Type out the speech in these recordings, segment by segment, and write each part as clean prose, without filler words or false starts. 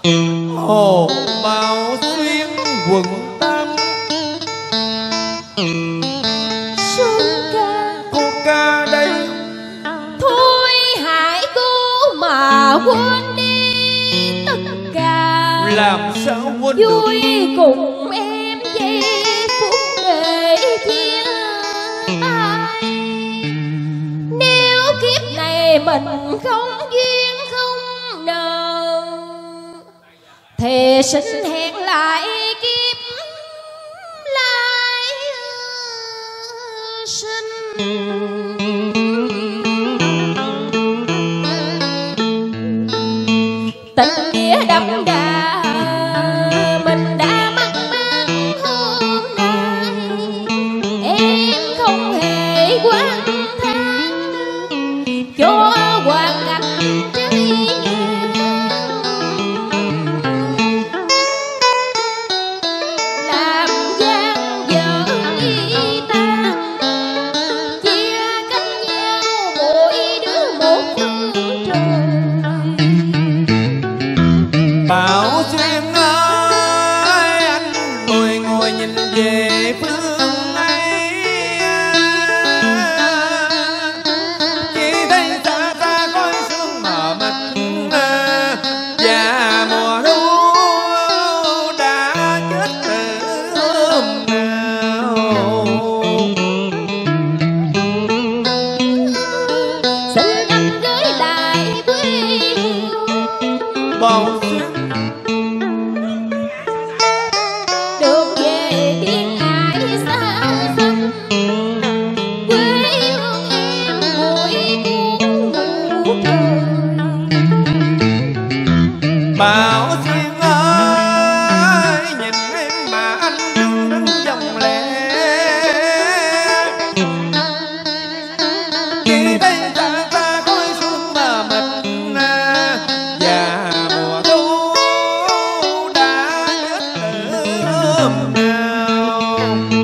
Hồ Bảo Xuyên quận Tam. Sơn ca, cô ca đây. thôi hãy cố mà quên đi tất cả. Làm sao quên được? Vui cùng em giây phút để chia tay. Nếu kiếp này mình không duyên không nợ, thề xin hẹn lại kiếp lại sinh. Tình nghĩa đậm đà mình đã mất mang hôm nay. Em không hề quan thang cho hoàn cảnh trái ngang, làm gian dở y tan, chia cách nhau mỗi đứa một phương trời. Bảo Xuyên ơi, anh ngồi ngồi nhìn về phương ấy, chỉ thấy xa xa khói sương mờ mịt, và mùa thu đã chết từ hôm nào. Xin anh gửi lại quê hương. Bảo Xuyên Đường về thiên ái xa xăm, quê hương em mỗi ngủ trời. Bảo Xuyên ơi, nhìn em mà anh đứng đứng dòng lệ, chỉ thấy xa xa khói sương mờ mịt, và mùa thu đã chết từ hôm nào.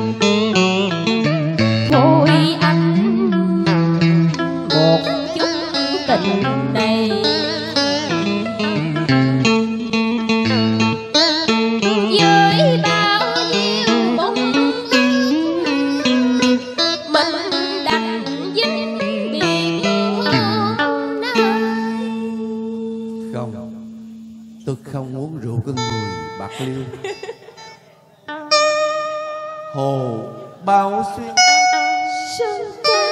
Thôi anh một chút tình này, với bao nhiêu mong ước mình đành vĩnh biệt hôm nay. Không, tôi không uống rượu con người Bạc Liêu. Hồ Bảo Xuyên. Sơn ca,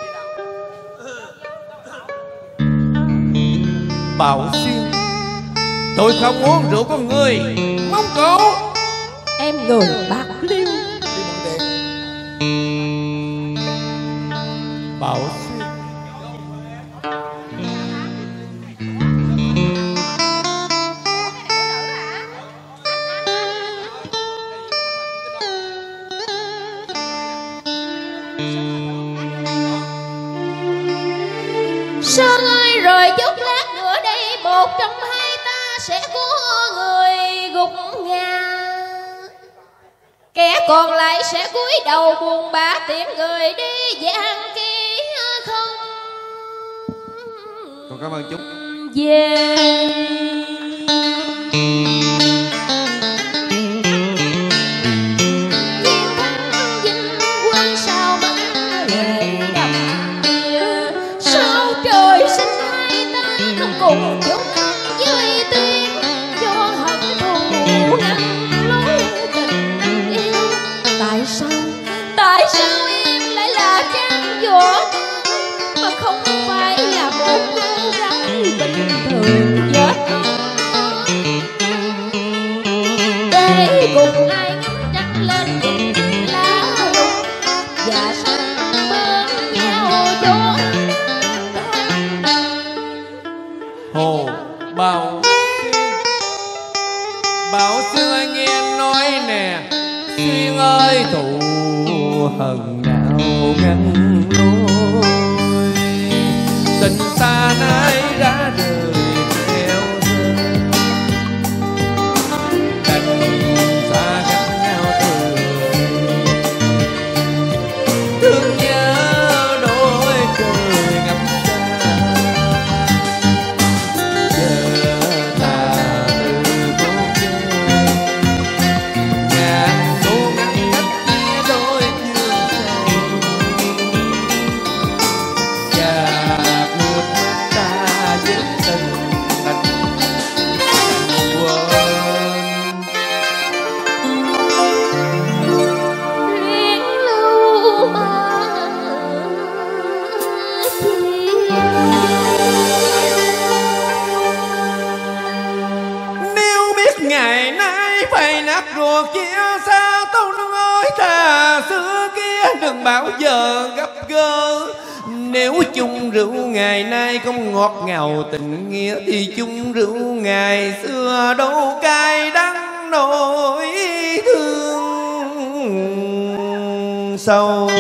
Bảo Xuyên, tôi không uống rượu con người, mong cậu. em người Bạc Liêu. Bảo Xuyên. Sơn ơi, rồi chốc lát nữa đây một trong hai ta sẽ có người gục ngã, kẻ còn lại sẽ cúi đầu buồn bã tiễn người đi gian ký không Con cảm ơn Trúc. về. Chiến thắng vinh quang sao mắt lệ đầm đìa, sao trời sinh hai ta không cùng chung với tiếng cho hận thù ngăn lối tình yêu. Tại sao em lại là trang võ mà không phải là một cô gái bình thường vậy? Để cùng ai ngắm trăng lên những lá rụng và săn bên nhau gió. Hồ Bảo Xuyên. Bảo Xuyên ơi nghe nói nè, Xuyên ơi thù hận nào ngăn lối, tình ta nay ra đời theo rơi, đành xa cách nhau từ thương nhớ đôi trời ngập tràn. Giờ ta cuộc chia xa tôi nói thà xưa kia đừng bao giờ gặp gỡ. Nếu chung rượu ngày nay không ngọt ngào tình nghĩa thì chung rượu ngày xưa đâu cay đắng nỗi thương sâu.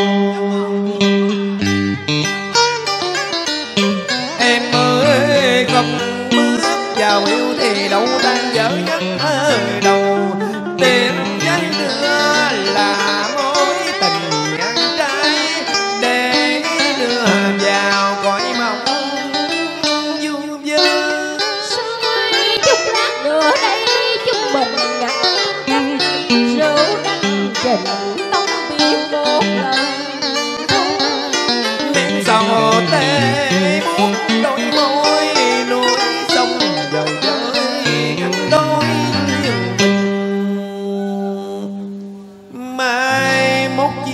Em ơi không bước vào yêu thì đâu tan vỡ nhất ở đầu. Tiền giấy nữa là mối tình ngang trái để đưa vào cõi mộng du vơ. Soi chút lát nữa đây chúng mình ngặt rượu đắng trình tông biết một lần. Miệng sầu tê buốt đôi môi núi sông dời dời ngăn đôi mình. Mai mốt chia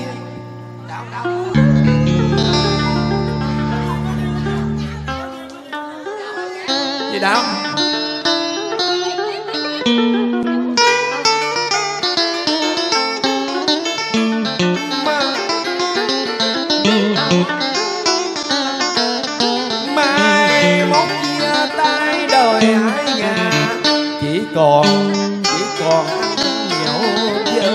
gì đâu mai mốt chia tay đời hai ngả. Chỉ còn ăn nhậu với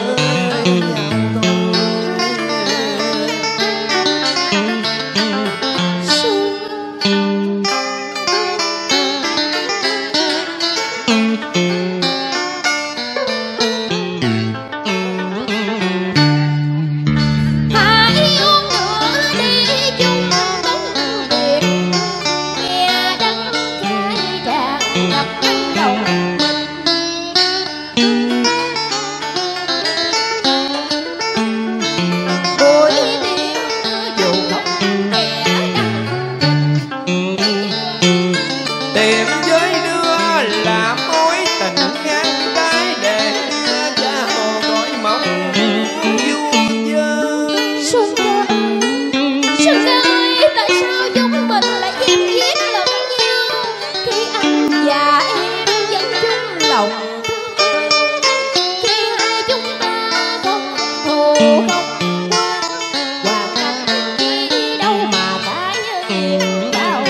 tiền với đưa là mối tình ngang trái để đưa vào cõi mộng du vơ. Xuân ca ơi, tại sao chúng mình lại chém giết lẫn nhau khi anh và em vẫn chung lòng thương. Khi hai chúng ta không thù không oán, hoàn cảnh đi đâu mà phải nhiều đau.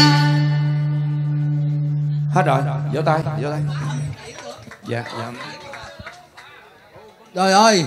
Hết rồi, vỗ tay. Dạ. Trời ơi.